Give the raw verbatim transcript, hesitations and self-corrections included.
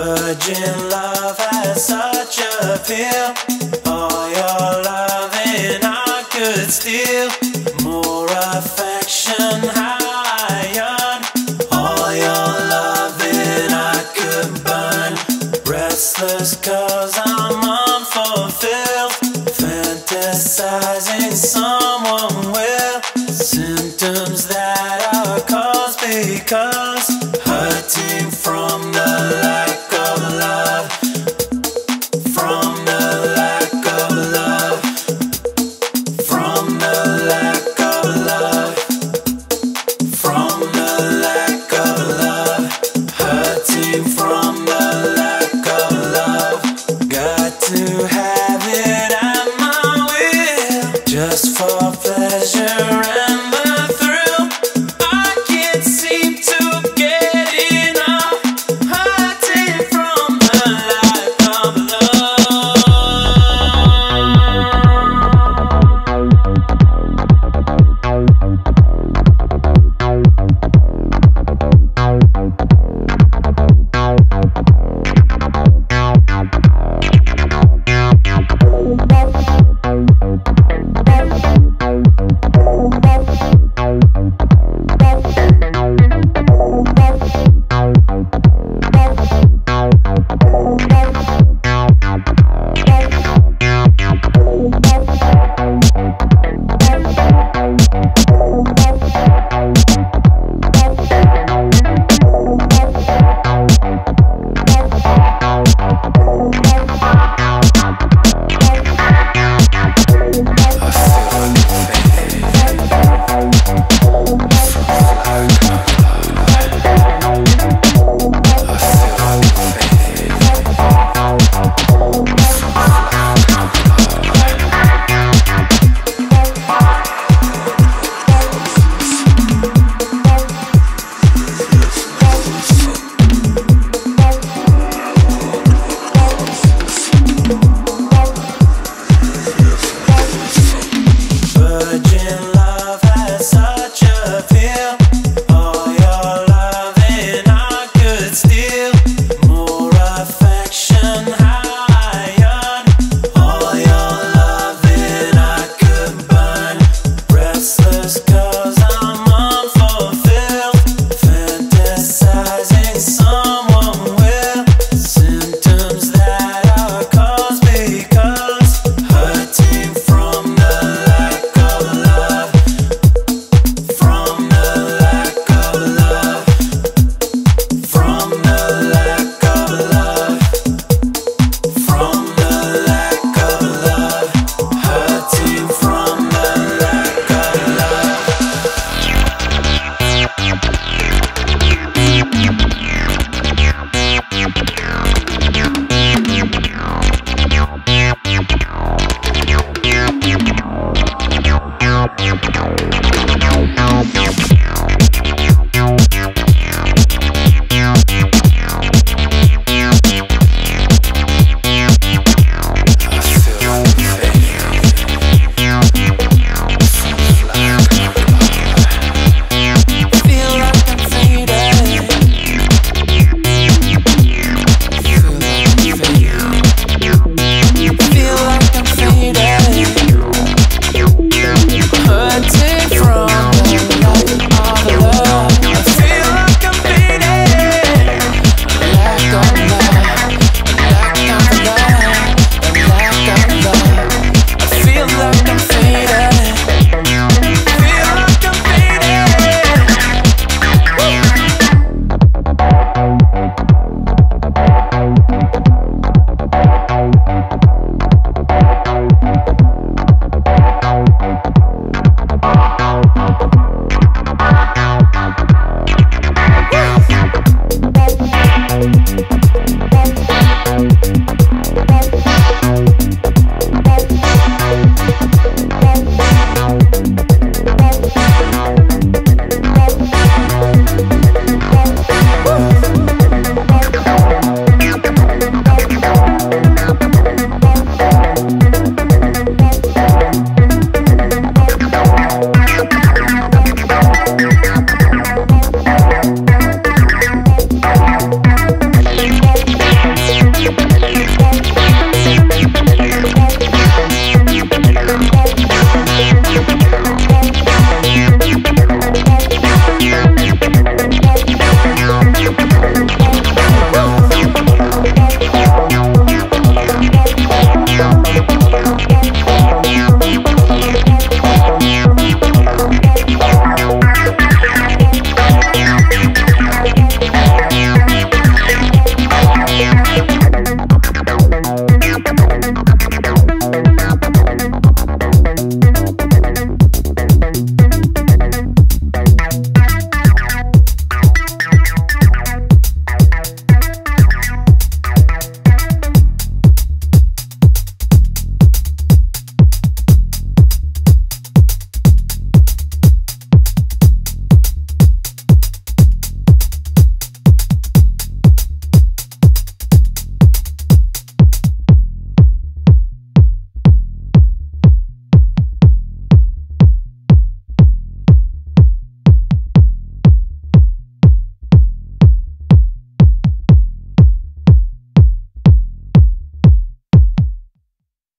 Virgin love has such appeal. All your loving I could steal. More affection how I yearn. All your loving I could burn. Restless cause I'm unfulfilled. Fantasizing someone will. Symptoms that are caused because hurting from the lack of love. From the lack of love. From the lack of love. From the lack of love. Hurting from the lack of love. Got to have it at my will. Just for pleasure and the thrill. I can't seem to get enough. Hurting from the lack of love. Virgin love has such appeal. All your loving I could steal. More affection how I yearn. All your loving I could burn. Restless cause I'm unfulfilled. Fantasizing someone will. Symptoms that are caused because hurting from the lack of love. From the lack of love. From the lack of love. From the lack of love. Hurting from the lack of love. Feel like I'm faded. Feel like I'm faded. Hurting from the lack of love. I feel like I'm faded. Lack of love. Lack of love. Lack of love. I feel like I'm faded. Feel like I'm faded.